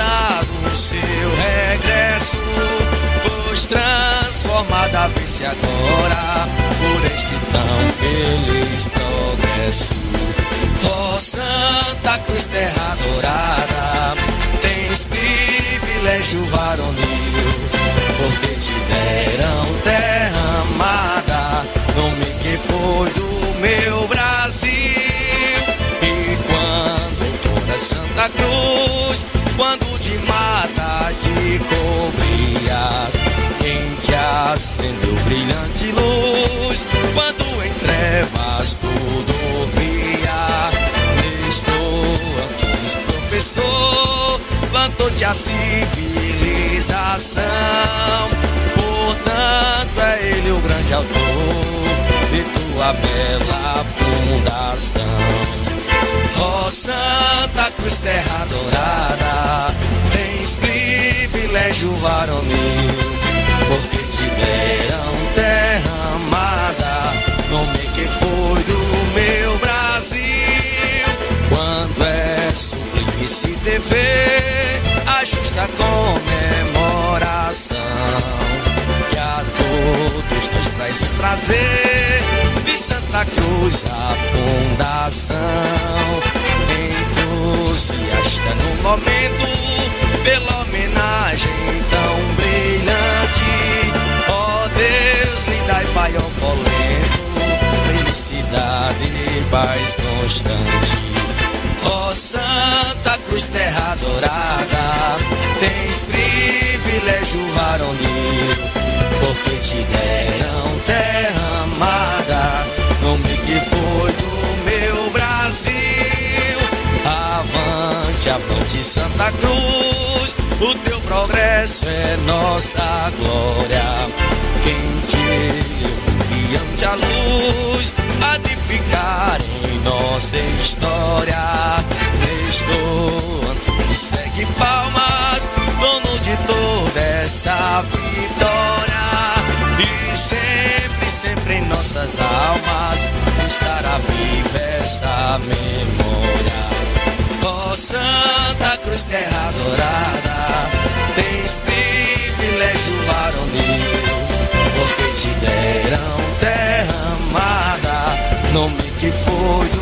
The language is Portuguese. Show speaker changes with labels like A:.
A: no seu regresso, pois transformada vê-se agora por este tão feliz progresso. Ó Santa Cruz, terra adorada, tens privilégio varonil, porque te deram terra amada, nome que foi do meu Brasil. E quando toda Santa Cruz, quando de matas te cobrias, quem te acendeu brilhante luz, quando em trevas tu dormia, Nestor Antunes, professor, plantou-te a civilização. Portanto é ele o grande autor de tua bela fundação. Ó Santa Cruz, terra adorada, tens privilégio varonil, porque te deram terra amada, nome que foi do meu Brasil. Quando é sublime se dever a justa comemoração, que a todos nos traz um prazer de Santa Cruz a fundação. Entusiasta no momento pela homenagem tão brilhante, ó Deus, lhe dai, Pai opulento, felicidade e paz constante. Ó Santa Cruz, terra adorada, tens privilégio varonil, porque te deram terra amada, nome que foi do meu Brasil. Avante, avante Santa Cruz, o teu progresso é nossa glória. Quem te levou diante a luz, há de ficar em nossa história. Nestor Antunes segue palmas, dono de toda essa vitória. E sempre, sempre em nossas almas estará viva essa memória. Ó Santa Cruz, terra adorada, tens privilégio varonil, porque te deram terra amada, nome que foi do